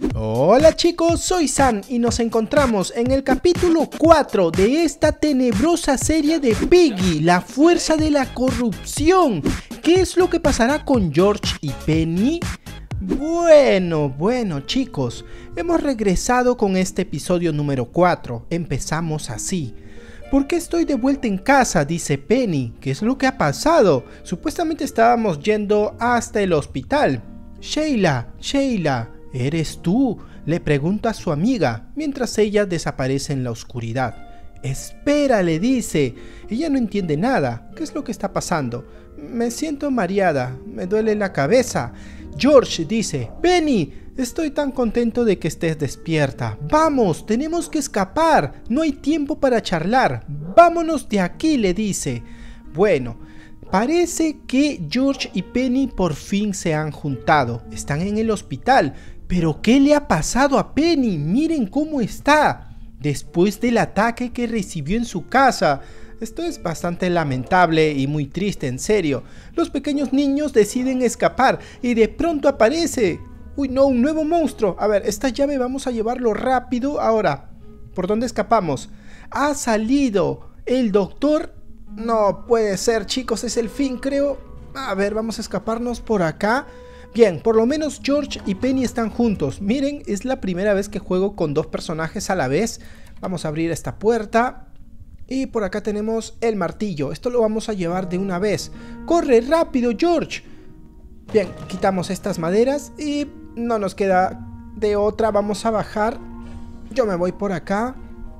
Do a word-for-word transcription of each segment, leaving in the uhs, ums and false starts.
Hola chicos, soy San y nos encontramos en el capítulo cuatro de esta tenebrosa serie de Piggy, la fuerza de la corrupción. ¿Qué es lo que pasará con George y Penny? Bueno, bueno chicos, hemos regresado con este episodio número cuatro. Empezamos así. ¿Por qué estoy de vuelta en casa?, dice Penny. ¿Qué es lo que ha pasado? Supuestamente estábamos yendo hasta el hospital. Sheila, Sheila, ¿eres tú?, le pregunta a su amiga, mientras ella desaparece en la oscuridad. Espera, le dice. Ella no entiende nada. ¿Qué es lo que está pasando? Me siento mareada, me duele la cabeza. George dice, Penny, estoy tan contento de que estés despierta. Vamos, tenemos que escapar. No hay tiempo para charlar. Vámonos de aquí, le dice. Bueno, parece que George y Penny por fin se han juntado. Están en el hospital. ¿Pero qué le ha pasado a Penny? Miren cómo está. Después del ataque que recibió en su casa. Esto es bastante lamentable y muy triste, en serio. Los pequeños niños deciden escapar y de pronto aparece... Uy, no, un nuevo monstruo. A ver, esta llave vamos a llevarlo rápido. Ahora, ¿por dónde escapamos? Ha salido el doctor. No puede ser, chicos, es el fin, creo. A ver, vamos a escaparnos por acá. Bien, por lo menos George y Penny están juntos. Miren, es la primera vez que juego con dos personajes a la vez. Vamos a abrir esta puerta. Y por acá tenemos el martillo. Esto lo vamos a llevar de una vez. ¡Corre rápido, George! Bien, quitamos estas maderas y no nos queda de otra. Vamos a bajar. Yo me voy por acá.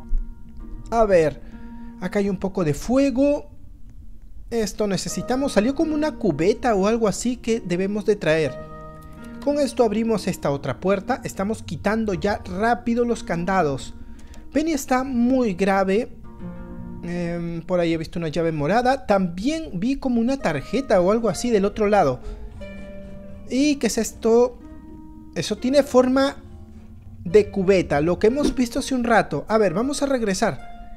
A ver, acá hay un poco de fuego. Esto necesitamos. Salió como una cubeta o algo así que debemos de traer. Con esto abrimos esta otra puerta. Estamos quitando ya rápido los candados. Penny está muy grave. Eh, por ahí he visto una llave morada. También vi como una tarjeta o algo así del otro lado. ¿Y qué es esto? Eso tiene forma de cubeta, lo que hemos visto hace un rato. A ver, vamos a regresar.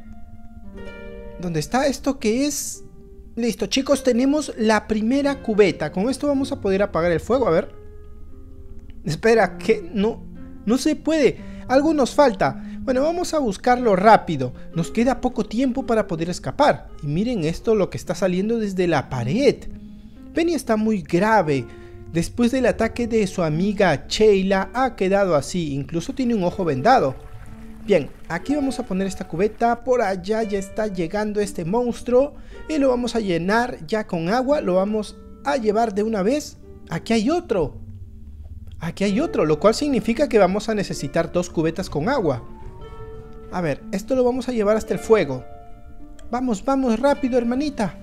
¿Dónde está esto que es? Listo, chicos, tenemos la primera cubeta. Con esto vamos a poder apagar el fuego, a ver. Espera, que no, no se puede. Algo nos falta. Bueno, vamos a buscarlo rápido. Nos queda poco tiempo para poder escapar. Y miren esto, lo que está saliendo desde la pared. Penny está muy grave. Después del ataque de su amiga Sheila ha quedado así. Incluso tiene un ojo vendado. Bien, aquí vamos a poner esta cubeta. Por allá ya está llegando este monstruo. Y lo vamos a llenar ya con agua. Lo vamos a llevar de una vez. Aquí hay otro. Aquí hay otro, lo cual significa que vamos a necesitar dos cubetas con agua. A ver, esto lo vamos a llevar hasta el fuego. Vamos, vamos, rápido, hermanita.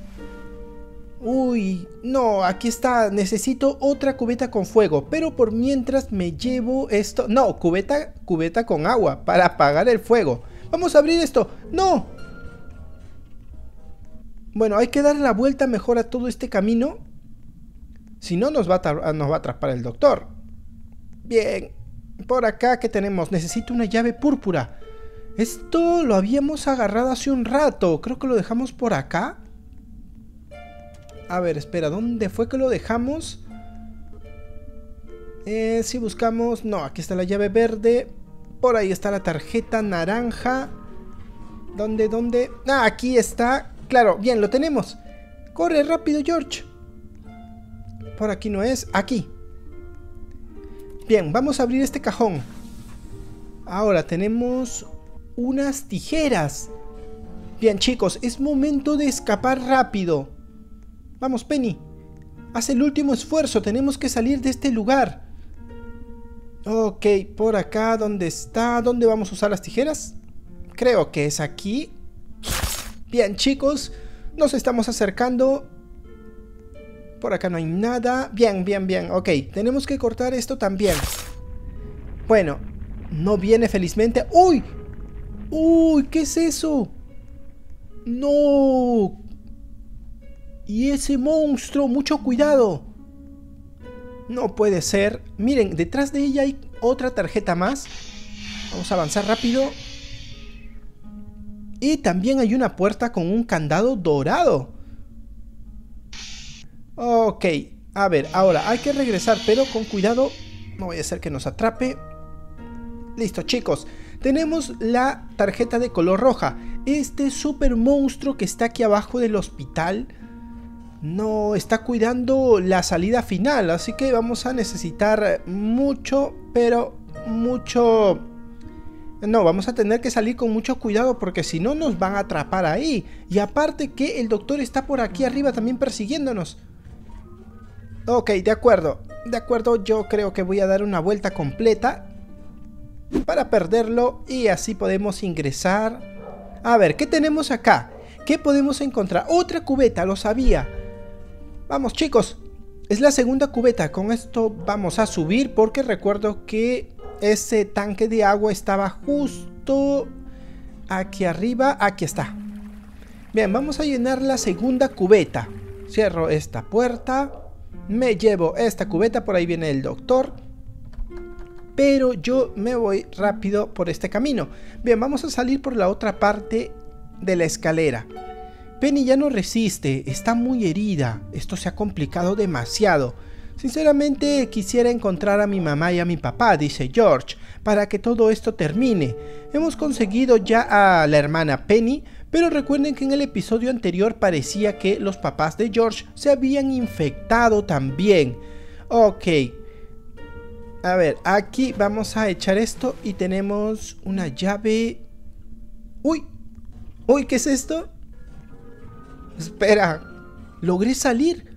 Uy, no, aquí está. Necesito otra cubeta con fuego. Pero por mientras me llevo esto. No, cubeta, cubeta con agua para apagar el fuego. Vamos a abrir esto. ¡No! Bueno, hay que dar la vuelta mejor a todo este camino. Si no, nos va a, nos va a atrapar el doctor. Bien. Por acá, ¿qué tenemos? Necesito una llave púrpura. Esto lo habíamos agarrado hace un rato. Creo que lo dejamos por acá. A ver, espera, ¿dónde fue que lo dejamos? Eh, si buscamos... No, aquí está la llave verde. Por ahí está la tarjeta naranja. ¿Dónde, dónde? Ah, aquí está. Claro, bien, lo tenemos. Corre rápido, George. Por aquí no es, aquí. Bien, vamos a abrir este cajón. Ahora tenemos unas tijeras. Bien, chicos, es momento de escapar rápido. Vamos, Penny. Haz el último esfuerzo. Tenemos que salir de este lugar. Ok, por acá, ¿dónde está? ¿Dónde vamos a usar las tijeras? Creo que es aquí. Bien, chicos. Nos estamos acercando. Por acá no hay nada. Bien, bien, bien. Ok, tenemos que cortar esto también. Bueno, no viene felizmente. ¡Uy! ¡Uy! ¿Qué es eso? ¡No! Y ese monstruo, mucho cuidado. No puede ser. Miren, detrás de ella hay otra tarjeta más. Vamos a avanzar rápido. Y también hay una puerta con un candado dorado. Ok, a ver, ahora hay que regresar, pero con cuidado. No vaya a ser que nos atrape. Listo, chicos. Tenemos la tarjeta de color roja. Este super monstruo que está aquí abajo del hospital no está cuidando la salida final, así que vamos a necesitar mucho, pero mucho... No, vamos a tener que salir con mucho cuidado porque si no nos van a atrapar ahí. Y aparte que el doctor está por aquí arriba también persiguiéndonos. Ok, de acuerdo. De acuerdo, yo creo que voy a dar una vuelta completa para perderlo y así podemos ingresar. A ver, ¿qué tenemos acá? ¿Qué podemos encontrar? Otra cubeta, lo sabía. Vamos, chicos. Es la segunda cubeta. Con esto vamos a subir porque recuerdo que ese tanque de agua estaba justo aquí arriba. Aquí está. Bien, vamos a llenar la segunda cubeta. Cierro esta puerta. Me llevo esta cubeta. Por ahí viene el doctor. Pero yo me voy rápido por este camino. Bien, vamos a salir por la otra parte de la escalera. Penny ya no resiste, está muy herida. Esto se ha complicado demasiado. Sinceramente quisiera encontrar a mi mamá y a mi papá, dice George, para que todo esto termine. Hemos conseguido ya a la hermana Penny, pero recuerden que en el episodio anterior parecía que los papás de George se habían infectado también. Ok. A ver, aquí vamos a echar esto y tenemos una llave. ¡Uy! ¡Uy! ¿Qué es esto? Espera, logré salir.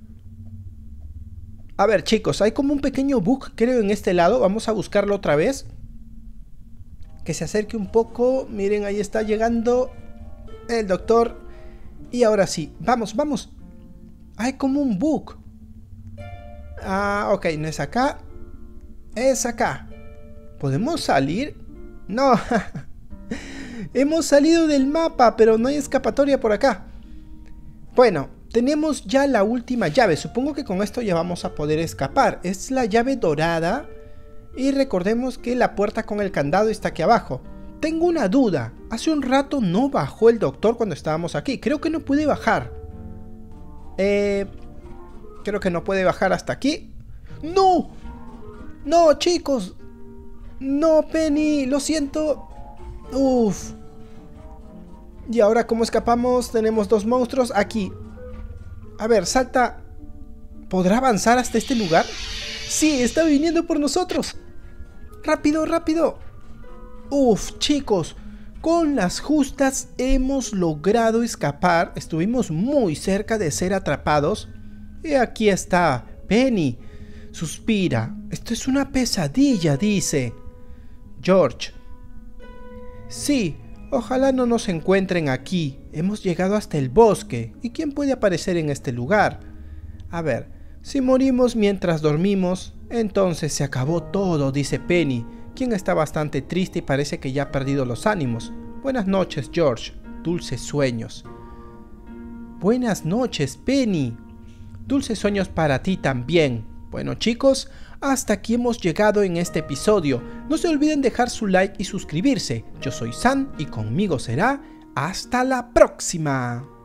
A ver, chicos, hay como un pequeño bug, creo, en este lado. Vamos a buscarlo otra vez. Que se acerque un poco. Miren, ahí está llegando el doctor. Y ahora sí, vamos, vamos. Hay como un bug. Ah, ok, no es acá. Es acá. ¿Podemos salir? No. Hemos salido del mapa, pero no hay escapatoria por acá. Bueno, tenemos ya la última llave. Supongo que con esto ya vamos a poder escapar. Es la llave dorada. Y recordemos que la puerta con el candado está aquí abajo. Tengo una duda. Hace un rato no bajó el doctor cuando estábamos aquí. Creo que no puede bajar. Eh, creo que no puede bajar hasta aquí. ¡No! ¡No, chicos! ¡No, Penny! ¡Lo siento! ¡Uf! Y ahora, ¿cómo escapamos? Tenemos dos monstruos aquí. A ver, salta. ¿Podrá avanzar hasta este lugar? ¡Sí! ¡Está viniendo por nosotros! ¡Rápido, rápido! ¡Uf, chicos! Con las justas hemos logrado escapar. Estuvimos muy cerca de ser atrapados. Y aquí está Penny. Suspira. Esto es una pesadilla, dice George. Sí. Ojalá no nos encuentren aquí. Hemos llegado hasta el bosque. ¿Y quién puede aparecer en este lugar? A ver, si morimos mientras dormimos, entonces se acabó todo, dice Penny, quien está bastante triste y parece que ya ha perdido los ánimos. Buenas noches, George. Dulces sueños. Buenas noches, Penny. Dulces sueños para ti también. Bueno, chicos, hasta aquí hemos llegado en este episodio. No se olviden dejar su like y suscribirse. Yo soy San y conmigo será hasta la próxima.